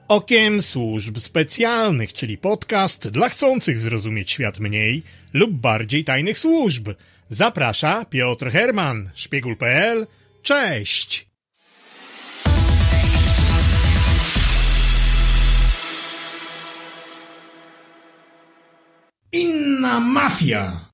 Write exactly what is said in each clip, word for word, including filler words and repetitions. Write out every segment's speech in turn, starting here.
Okiem Służb Specjalnych, czyli podcast dla chcących zrozumieć świat mniej lub bardziej tajnych służb. Zaprasza Piotr Herman, szpiegul kropka pe el. Cześć! Inna mafia.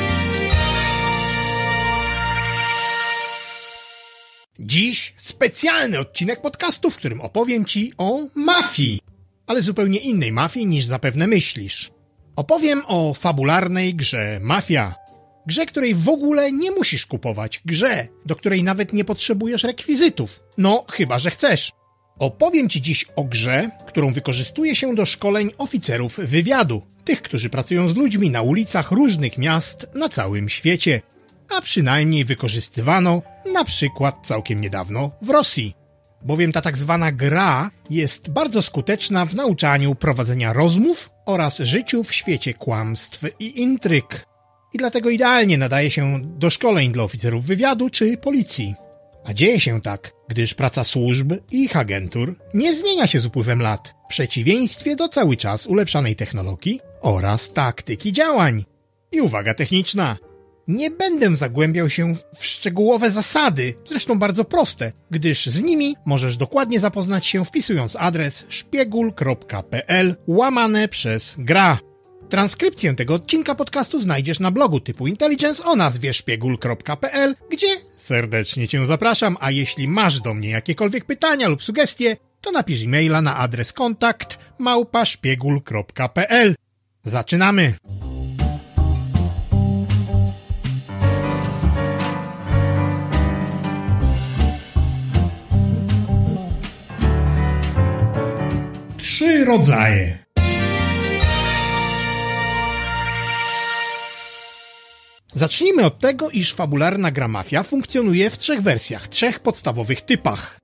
Dziś specjalny odcinek podcastu, w którym opowiem Ci o mafii, ale zupełnie innej mafii niż zapewne myślisz. Opowiem o fabularnej grze Mafia. Grze, której w ogóle nie musisz kupować. Grze, do której nawet nie potrzebujesz rekwizytów. No, chyba że chcesz. Opowiem Ci dziś o grze, którą wykorzystuje się do szkoleń oficerów wywiadu. Tych, którzy pracują z ludźmi na ulicach różnych miast na całym świecie. A przynajmniej wykorzystywano na przykład całkiem niedawno w Rosji. Bowiem ta tak zwana gra jest bardzo skuteczna w nauczaniu prowadzenia rozmów oraz życiu w świecie kłamstw i intryg. I dlatego idealnie nadaje się do szkoleń dla oficerów wywiadu czy policji. A dzieje się tak, gdyż praca służb i ich agentur nie zmienia się z upływem lat, w przeciwieństwie do cały czas ulepszanej technologii oraz taktyki działań. I uwaga techniczna. Nie będę zagłębiał się w szczegółowe zasady, zresztą bardzo proste, gdyż z nimi możesz dokładnie zapoznać się wpisując adres szpiegul kropka pe el łamane przez gra. Transkrypcję tego odcinka podcastu znajdziesz na blogu typu Intelligence o nazwie szpiegul kropka pe el, gdzie serdecznie Cię zapraszam, a jeśli masz do mnie jakiekolwiek pytania lub sugestie, to napisz e-maila na adres kontakt małpa szpiegul kropka pe el. Zaczynamy! Trzy rodzaje. Zacznijmy od tego, iż fabularna gra Mafia funkcjonuje w trzech wersjach, trzech podstawowych typach.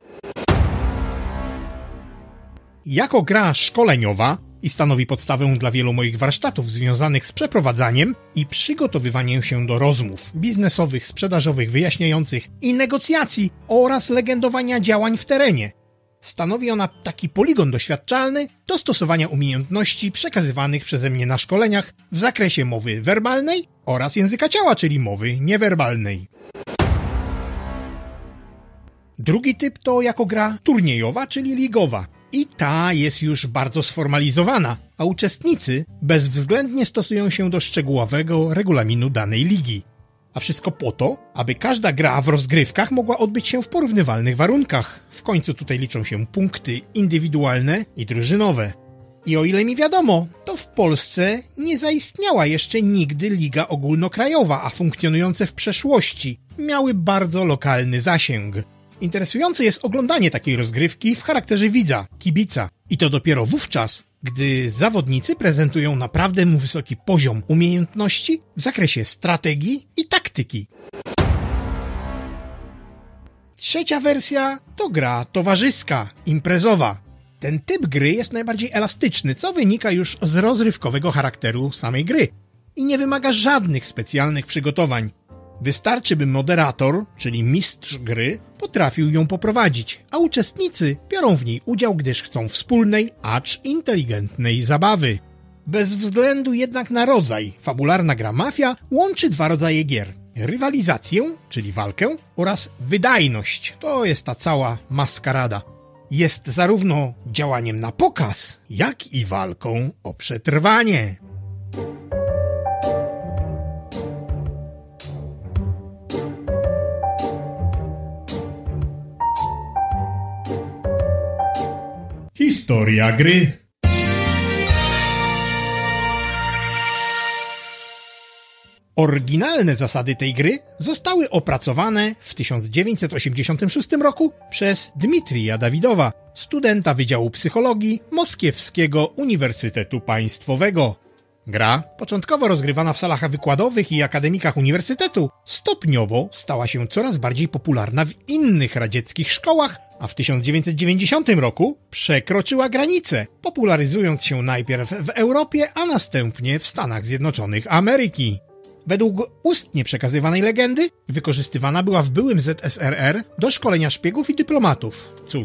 Jako gra szkoleniowa i stanowi podstawę dla wielu moich warsztatów związanych z przeprowadzaniem i przygotowywaniem się do rozmów biznesowych, sprzedażowych, wyjaśniających i negocjacji oraz legendowania działań w terenie. Stanowi ona taki poligon doświadczalny do stosowania umiejętności przekazywanych przeze mnie na szkoleniach w zakresie mowy werbalnej oraz języka ciała, czyli mowy niewerbalnej. Drugi typ to jako gra turniejowa, czyli ligowa. I ta jest już bardzo sformalizowana, a uczestnicy bezwzględnie stosują się do szczegółowego regulaminu danej ligi. A wszystko po to, aby każda gra w rozgrywkach mogła odbyć się w porównywalnych warunkach. W końcu tutaj liczą się punkty indywidualne i drużynowe. I o ile mi wiadomo, to w Polsce nie zaistniała jeszcze nigdy liga ogólnokrajowa, a funkcjonujące w przeszłości miały bardzo lokalny zasięg. Interesujące jest oglądanie takiej rozgrywki w charakterze widza, kibica. I to dopiero wówczas, gdy zawodnicy prezentują naprawdę wysoki poziom umiejętności w zakresie strategii i taktyki. Trzecia wersja to gra towarzyska, imprezowa. Ten typ gry jest najbardziej elastyczny, co wynika już z rozrywkowego charakteru samej gry i nie wymaga żadnych specjalnych przygotowań. Wystarczy, by moderator, czyli mistrz gry, potrafił ją poprowadzić, a uczestnicy biorą w niej udział, gdyż chcą wspólnej, acz inteligentnej zabawy. Bez względu jednak na rodzaj, fabularna gra Mafia łączy dwa rodzaje gier. Rywalizację, czyli walkę, oraz wydajność, to jest ta cała maskarada. Jest zarówno działaniem na pokaz, jak i walką o przetrwanie. Historia gry. Oryginalne zasady tej gry zostały opracowane w tysiąc dziewięćset osiemdziesiątym szóstym roku przez Dmitrija Dawidowa, studenta Wydziału Psychologii Moskiewskiego Uniwersytetu Państwowego. Gra, początkowo rozgrywana w salach wykładowych i akademikach uniwersytetu, stopniowo stała się coraz bardziej popularna w innych radzieckich szkołach, a w tysiąc dziewięćset dziewięćdziesiątym roku przekroczyła granicę, popularyzując się najpierw w Europie, a następnie w Stanach Zjednoczonych Ameryki. Według ustnie przekazywanej legendy wykorzystywana była w byłym Z S R R do szkolenia szpiegów i dyplomatów. Cóż,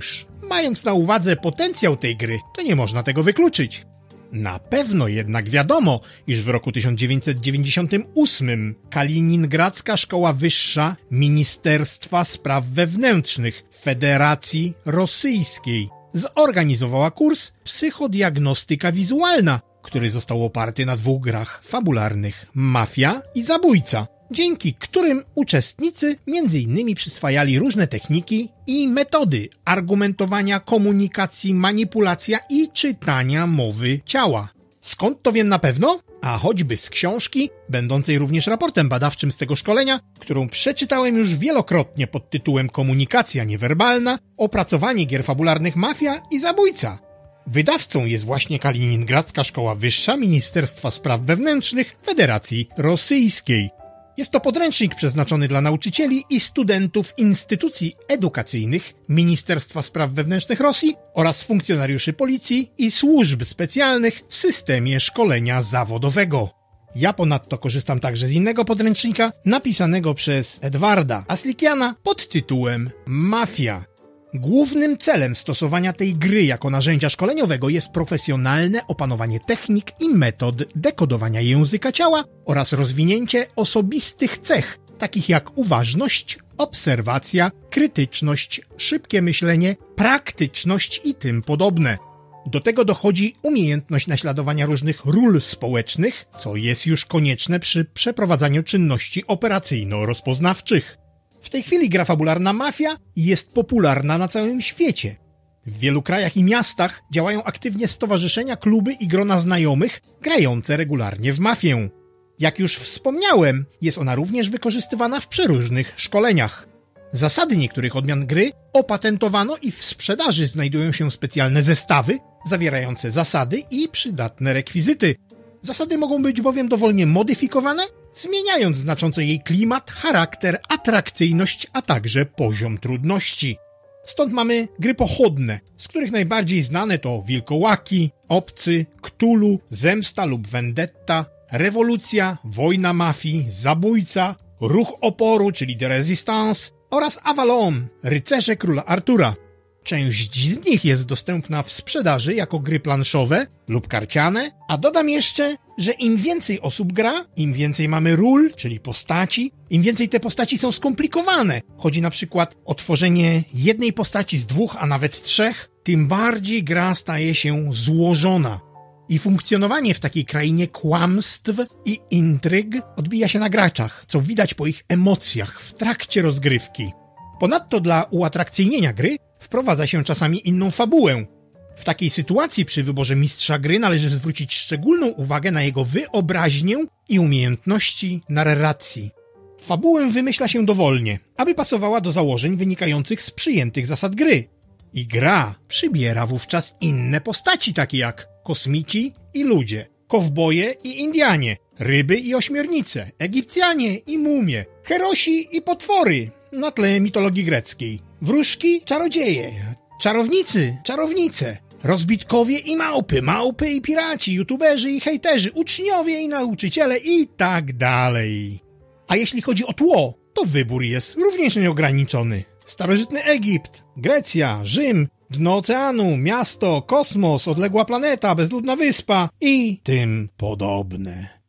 Mając na uwadze potencjał tej gry, to nie można tego wykluczyć. Na pewno jednak wiadomo, iż w roku tysiąc dziewięćset dziewięćdziesiątym ósmym Kaliningradzka Szkoła Wyższa Ministerstwa Spraw Wewnętrznych Federacji Rosyjskiej zorganizowała kurs Psychodiagnostyka Wizualna, który został oparty na dwóch grach fabularnych Mafia i Zabójca, dzięki którym uczestnicy między innymi przyswajali różne techniki i metody argumentowania, komunikacji, manipulacja i czytania mowy ciała. Skąd to wiem na pewno? A choćby z książki, będącej również raportem badawczym z tego szkolenia, którą przeczytałem już wielokrotnie pod tytułem Komunikacja niewerbalna, opracowanie gier fabularnych Mafia i Zabójca. Wydawcą jest właśnie Kaliningradzka Szkoła Wyższa Ministerstwa Spraw Wewnętrznych Federacji Rosyjskiej. Jest to podręcznik przeznaczony dla nauczycieli i studentów instytucji edukacyjnych Ministerstwa Spraw Wewnętrznych Rosji oraz funkcjonariuszy policji i służb specjalnych w systemie szkolenia zawodowego. Ja ponadto korzystam także z innego podręcznika napisanego przez Edwarda Aslikiana pod tytułem Mafia. Głównym celem stosowania tej gry jako narzędzia szkoleniowego jest profesjonalne opanowanie technik i metod dekodowania języka ciała oraz rozwinięcie osobistych cech, takich jak uważność, obserwacja, krytyczność, szybkie myślenie, praktyczność i tym podobne. Do tego dochodzi umiejętność naśladowania różnych ról społecznych, co jest już konieczne przy przeprowadzaniu czynności operacyjno-rozpoznawczych. W tej chwili gra fabularna Mafia jest popularna na całym świecie. W wielu krajach i miastach działają aktywnie stowarzyszenia, kluby i grona znajomych grające regularnie w mafię. Jak już wspomniałem, jest ona również wykorzystywana w przeróżnych szkoleniach. Zasady niektórych odmian gry opatentowano i w sprzedaży znajdują się specjalne zestawy zawierające zasady i przydatne rekwizyty. Zasady mogą być bowiem dowolnie modyfikowane, zmieniając znacząco jej klimat, charakter, atrakcyjność, a także poziom trudności. Stąd mamy gry pochodne, z których najbardziej znane to Wilkołaki, Obcy, Cthulhu, Zemsta lub Vendetta, Rewolucja, Wojna Mafii, Zabójca, Ruch Oporu, czyli The Resistance oraz Avalon, Rycerze Króla Artura. Część z nich jest dostępna w sprzedaży jako gry planszowe lub karciane, a dodam jeszcze, że im więcej osób gra, im więcej mamy ról, czyli postaci, im więcej te postaci są skomplikowane. Chodzi na przykład o tworzenie jednej postaci z dwóch, a nawet trzech, tym bardziej gra staje się złożona. I funkcjonowanie w takiej krainie kłamstw i intryg odbija się na graczach, co widać po ich emocjach w trakcie rozgrywki. Ponadto dla uatrakcyjnienia gry wprowadza się czasami inną fabułę. W takiej sytuacji przy wyborze mistrza gry należy zwrócić szczególną uwagę na jego wyobraźnię i umiejętności narracji. Fabułę wymyśla się dowolnie, aby pasowała do założeń wynikających z przyjętych zasad gry. I gra przybiera wówczas inne postaci, takie jak kosmici i ludzie, kowboje i Indianie, ryby i ośmiornice, Egipcjanie i mumie, herosi i potwory na tle mitologii greckiej, wróżki, czarodzieje, czarownicy, czarownice, rozbitkowie i małpy, małpy i piraci, youtuberzy i hejterzy, uczniowie i nauczyciele i tak dalej. A jeśli chodzi o tło, to wybór jest również nieograniczony. Starożytny Egipt, Grecja, Rzym, dno oceanu, miasto, kosmos, odległa planeta, bezludna wyspa i tym podobne.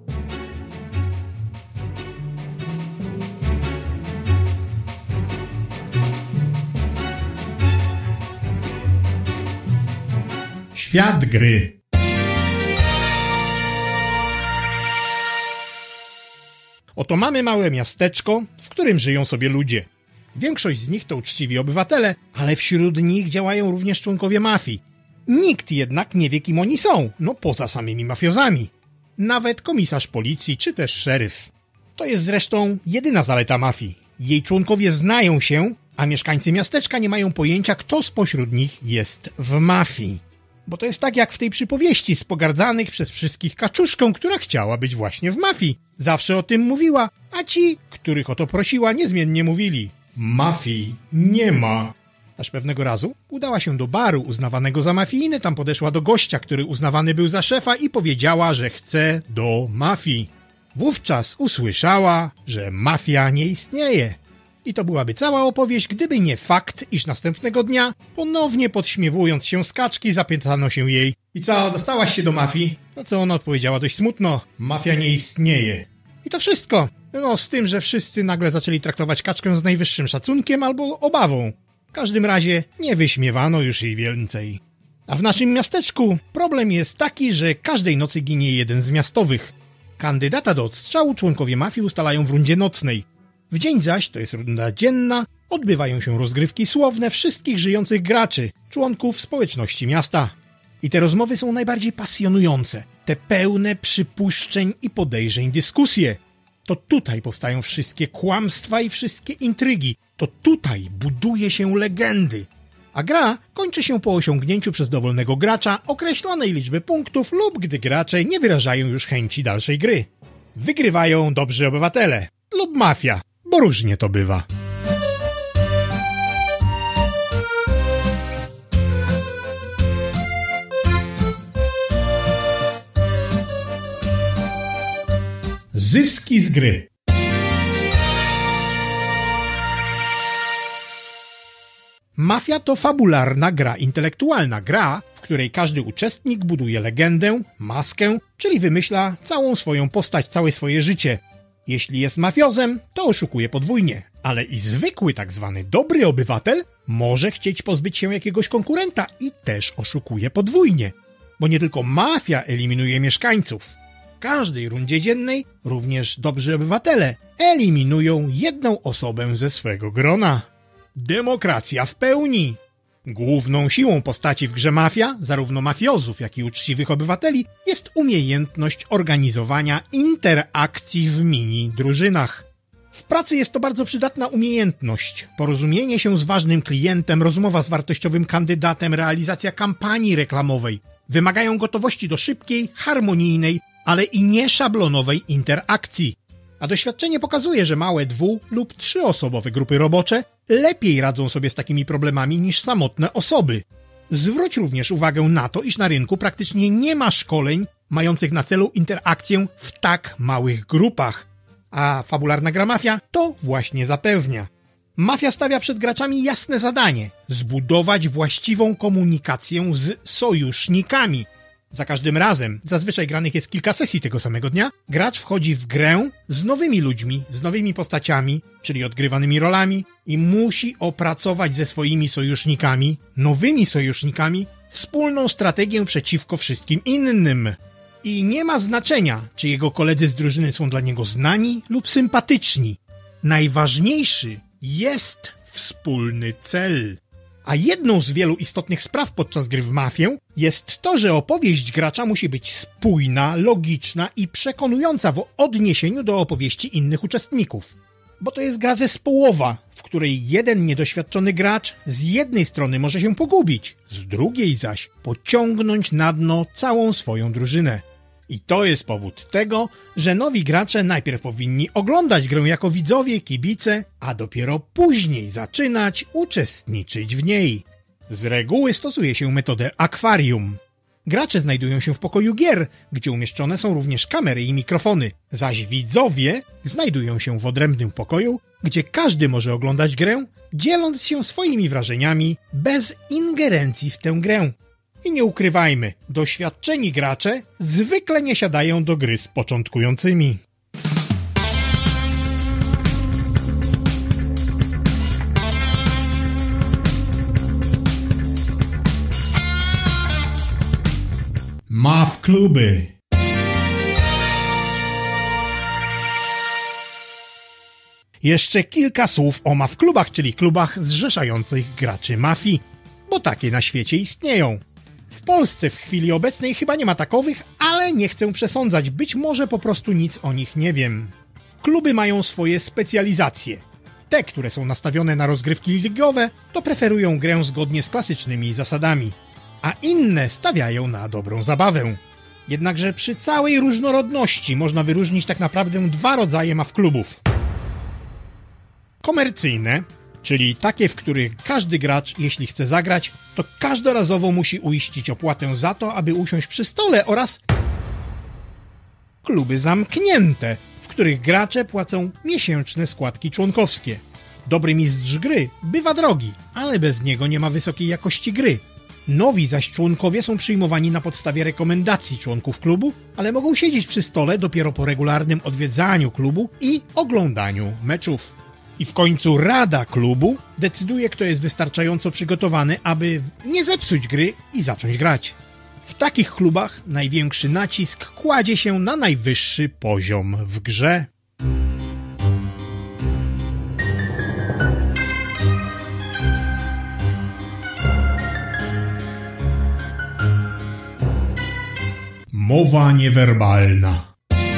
Świat gry. Oto mamy małe miasteczko, w którym żyją sobie ludzie. Większość z nich to uczciwi obywatele, ale wśród nich działają również członkowie mafii. Nikt jednak nie wie, kim oni są, no poza samymi mafiozami. Nawet komisarz policji czy też szeryf. To jest zresztą jedyna zaleta mafii. Jej członkowie znają się, a mieszkańcy miasteczka nie mają pojęcia, kto spośród nich jest w mafii. Bo to jest tak jak w tej przypowieści z pogardzanych przez wszystkich kaczuszką, która chciała być właśnie w mafii. Zawsze o tym mówiła, a ci, których o to prosiła, niezmiennie mówili: mafii nie ma. Aż pewnego razu udała się do baru uznawanego za mafijny, tam podeszła do gościa, który uznawany był za szefa i powiedziała, że chce do mafii. Wówczas usłyszała, że mafia nie istnieje. I to byłaby cała opowieść, gdyby nie fakt, iż następnego dnia, ponownie podśmiewując się z kaczki, zapytano się jej: i co, dostałaś się do mafii? Na co ona odpowiedziała dość smutno: mafia nie istnieje. I to wszystko. No, z tym, że wszyscy nagle zaczęli traktować kaczkę z najwyższym szacunkiem albo obawą. W każdym razie nie wyśmiewano już jej więcej. A w naszym miasteczku problem jest taki, że każdej nocy ginie jeden z miastowych. Kandydata do odstrzału członkowie mafii ustalają w rundzie nocnej. W dzień zaś, to jest runda dzienna, odbywają się rozgrywki słowne wszystkich żyjących graczy, członków społeczności miasta. I te rozmowy są najbardziej pasjonujące, te pełne przypuszczeń i podejrzeń dyskusje. To tutaj powstają wszystkie kłamstwa i wszystkie intrygi. To tutaj buduje się legendy. A gra kończy się po osiągnięciu przez dowolnego gracza określonej liczby punktów lub gdy gracze nie wyrażają już chęci dalszej gry. Wygrywają dobrzy obywatele lub mafia, bo różnie to bywa. Zyski z gry. Mafia to fabularna gra intelektualna, gra, w której każdy uczestnik buduje legendę, maskę, czyli wymyśla całą swoją postać, całe swoje życie. Jeśli jest mafiozem, to oszukuje podwójnie, ale i zwykły tak zwany dobry obywatel może chcieć pozbyć się jakiegoś konkurenta i też oszukuje podwójnie, bo nie tylko mafia eliminuje mieszkańców. W każdej rundzie dziennej również dobrzy obywatele eliminują jedną osobę ze swego grona. Demokracja w pełni. Główną siłą postaci w grze Mafia, zarówno mafiozów, jak i uczciwych obywateli, jest umiejętność organizowania interakcji w mini-drużynach. W pracy jest to bardzo przydatna umiejętność. Porozumienie się z ważnym klientem, rozmowa z wartościowym kandydatem, realizacja kampanii reklamowej wymagają gotowości do szybkiej, harmonijnej, ale i nieszablonowej interakcji. A doświadczenie pokazuje, że małe dwu- lub trzyosobowe grupy robocze lepiej radzą sobie z takimi problemami niż samotne osoby. Zwróć również uwagę na to, iż na rynku praktycznie nie ma szkoleń mających na celu interakcję w tak małych grupach. A fabularna gra Mafia to właśnie zapewnia. Mafia stawia przed graczami jasne zadanie – zbudować właściwą komunikację z sojusznikami. Za każdym razem, zazwyczaj granych jest kilka sesji tego samego dnia, gracz wchodzi w grę z nowymi ludźmi, z nowymi postaciami, czyli odgrywanymi rolami i musi opracować ze swoimi sojusznikami, nowymi sojusznikami, wspólną strategię przeciwko wszystkim innym. I nie ma znaczenia, czy jego koledzy z drużyny są dla niego znani lub sympatyczni. Najważniejszy jest wspólny cel. A jedną z wielu istotnych spraw podczas gry w Mafię jest to, że opowieść gracza musi być spójna, logiczna i przekonująca w odniesieniu do opowieści innych uczestników. Bo to jest gra zespołowa, w której jeden niedoświadczony gracz z jednej strony może się pogubić, z drugiej zaś pociągnąć na dno całą swoją drużynę. I to jest powód tego, że nowi gracze najpierw powinni oglądać grę jako widzowie, kibice, a dopiero później zaczynać uczestniczyć w niej. Z reguły stosuje się metodę akwarium. Gracze znajdują się w pokoju gier, gdzie umieszczone są również kamery i mikrofony, zaś widzowie znajdują się w odrębnym pokoju, gdzie każdy może oglądać grę, dzieląc się swoimi wrażeniami bez ingerencji w tę grę. I nie ukrywajmy, doświadczeni gracze zwykle nie siadają do gry z początkującymi. Maf kluby. Jeszcze kilka słów o maf klubach, czyli klubach zrzeszających graczy mafii, bo takie na świecie istnieją. W Polsce w chwili obecnej chyba nie ma takowych, ale nie chcę przesądzać, być może po prostu nic o nich nie wiem. Kluby mają swoje specjalizacje. Te, które są nastawione na rozgrywki ligowe, to preferują grę zgodnie z klasycznymi zasadami, a inne stawiają na dobrą zabawę. Jednakże przy całej różnorodności można wyróżnić tak naprawdę dwa rodzaje maf klubów. Komercyjne, czyli takie, w których każdy gracz, jeśli chce zagrać, to każdorazowo musi uiścić opłatę za to, aby usiąść przy stole, oraz kluby zamknięte, w których gracze płacą miesięczne składki członkowskie. Dobry mistrz gry bywa drogi, ale bez niego nie ma wysokiej jakości gry. Nowi zaś członkowie są przyjmowani na podstawie rekomendacji członków klubu, ale mogą siedzieć przy stole dopiero po regularnym odwiedzaniu klubu i oglądaniu meczów. I w końcu rada klubu decyduje, kto jest wystarczająco przygotowany, aby nie zepsuć gry i zacząć grać. W takich klubach największy nacisk kładzie się na najwyższy poziom w grze. Mowa niewerbalna.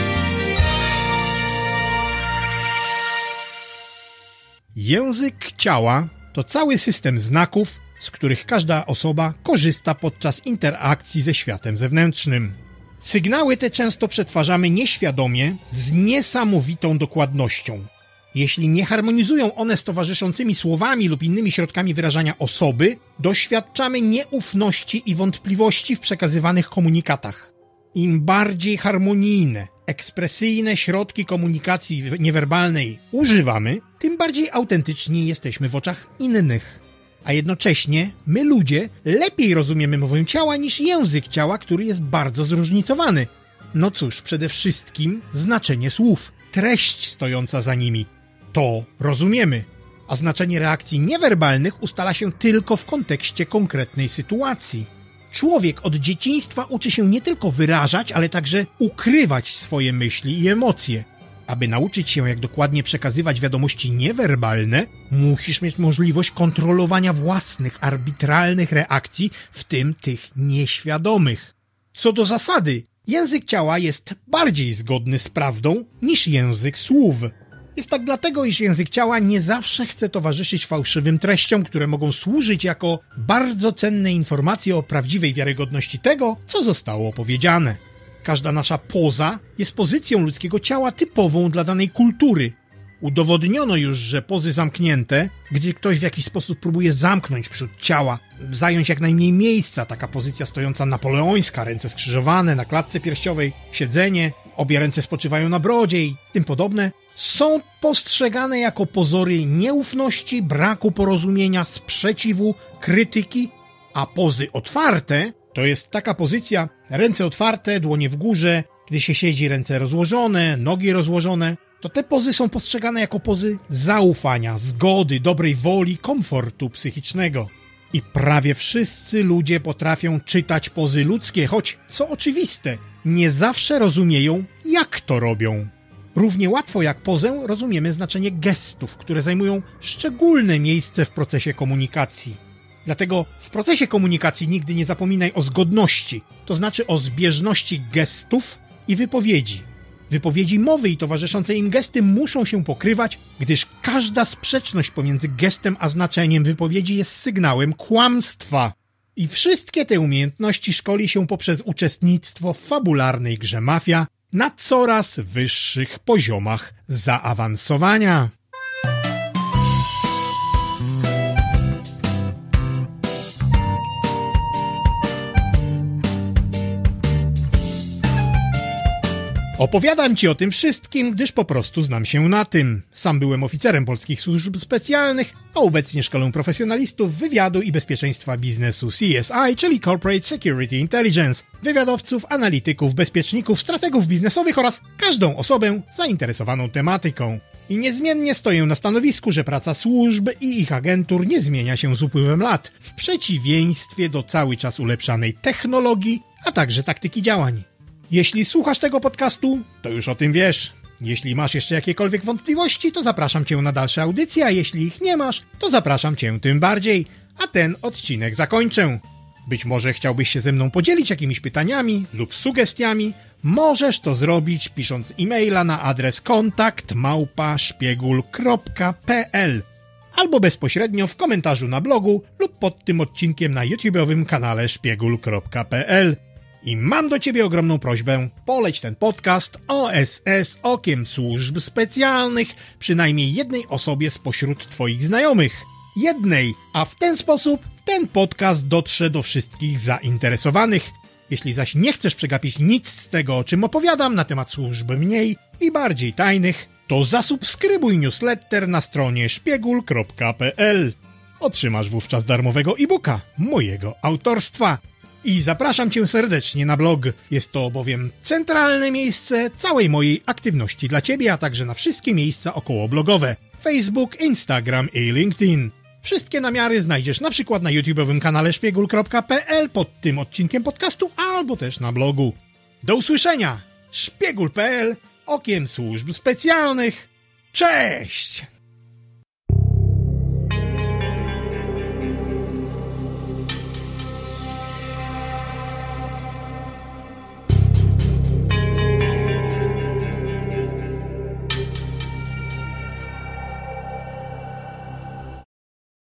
Język ciała to cały system znaków, z których każda osoba korzysta podczas interakcji ze światem zewnętrznym. Sygnały te często przetwarzamy nieświadomie, z niesamowitą dokładnością. Jeśli nie harmonizują one z towarzyszącymi słowami lub innymi środkami wyrażania osoby, doświadczamy nieufności i wątpliwości w przekazywanych komunikatach. Im bardziej harmonijne, ekspresyjne środki komunikacji niewerbalnej używamy, tym bardziej autentyczni jesteśmy w oczach innych. A jednocześnie my ludzie lepiej rozumiemy mowę ciała niż język ciała, który jest bardzo zróżnicowany. No cóż, przede wszystkim znaczenie słów, treść stojąca za nimi. To rozumiemy. A znaczenie reakcji niewerbalnych ustala się tylko w kontekście konkretnej sytuacji. Człowiek od dzieciństwa uczy się nie tylko wyrażać, ale także ukrywać swoje myśli i emocje. Aby nauczyć się, jak dokładnie przekazywać wiadomości niewerbalne, musisz mieć możliwość kontrolowania własnych, arbitralnych reakcji, w tym tych nieświadomych. Co do zasady, język ciała jest bardziej zgodny z prawdą niż język słów. Jest tak dlatego, iż język ciała nie zawsze chce towarzyszyć fałszywym treściom, które mogą służyć jako bardzo cenne informacje o prawdziwej wiarygodności tego, co zostało powiedziane. Każda nasza poza jest pozycją ludzkiego ciała typową dla danej kultury. Udowodniono już, że pozy zamknięte, gdy ktoś w jakiś sposób próbuje zamknąć przód ciała, zająć jak najmniej miejsca, taka pozycja stojąca napoleońska, ręce skrzyżowane na klatce piersiowej, siedzenie, obie ręce spoczywają na brodzie i tym podobne, są postrzegane jako pozory nieufności, braku porozumienia, sprzeciwu, krytyki, a pozy otwarte to jest taka pozycja, ręce otwarte, dłonie w górze, gdy się siedzi, ręce rozłożone, nogi rozłożone, to te pozy są postrzegane jako pozy zaufania, zgody, dobrej woli, komfortu psychicznego. I prawie wszyscy ludzie potrafią czytać pozy ludzkie, choć, co oczywiste, nie zawsze rozumieją, jak to robią. Równie łatwo jak pozę rozumiemy znaczenie gestów, które zajmują szczególne miejsce w procesie komunikacji. Dlatego w procesie komunikacji nigdy nie zapominaj o zgodności, to znaczy o zbieżności gestów i wypowiedzi. Wypowiedzi mowy i towarzyszące im gesty muszą się pokrywać, gdyż każda sprzeczność pomiędzy gestem a znaczeniem wypowiedzi jest sygnałem kłamstwa. I wszystkie te umiejętności szkoli się poprzez uczestnictwo w fabularnej grze Mafia na coraz wyższych poziomach zaawansowania. Opowiadam Ci o tym wszystkim, gdyż po prostu znam się na tym. Sam byłem oficerem polskich służb specjalnych, a obecnie szkolę profesjonalistów wywiadu i bezpieczeństwa biznesu C S I, czyli Corporate Security Intelligence, wywiadowców, analityków, bezpieczników, strategów biznesowych oraz każdą osobę zainteresowaną tematyką. I niezmiennie stoję na stanowisku, że praca służb i ich agentur nie zmienia się z upływem lat, w przeciwieństwie do cały czas ulepszanej technologii, a także taktyki działań. Jeśli słuchasz tego podcastu, to już o tym wiesz. Jeśli masz jeszcze jakiekolwiek wątpliwości, to zapraszam Cię na dalsze audycje, a jeśli ich nie masz, to zapraszam Cię tym bardziej, a ten odcinek zakończę. Być może chciałbyś się ze mną podzielić jakimiś pytaniami lub sugestiami. Możesz to zrobić pisząc e-maila na adres kontakt małpa szpiegul kropka pe el albo bezpośrednio w komentarzu na blogu lub pod tym odcinkiem na YouTube'owym kanale szpiegul kropka pe el. I mam do Ciebie ogromną prośbę, poleć ten podcast O S S okiem służb specjalnych przynajmniej jednej osobie spośród Twoich znajomych. Jednej, a w ten sposób ten podcast dotrze do wszystkich zainteresowanych. Jeśli zaś nie chcesz przegapić nic z tego, o czym opowiadam na temat służb mniej i bardziej tajnych, to to zasubskrybuj newsletter na stronie szpiegul kropka pe el. Otrzymasz wówczas darmowego e-booka mojego autorstwa. I zapraszam Cię serdecznie na blog. Jest to bowiem centralne miejsce całej mojej aktywności dla Ciebie, a także na wszystkie miejsca okołoblogowe. Facebook, Instagram i LinkedIn. Wszystkie namiary znajdziesz na przykład na YouTube'owym kanale szpiegul kropka pe el pod tym odcinkiem podcastu, albo też na blogu. Do usłyszenia! szpiegul kropka pe el, okiem służb specjalnych. Cześć!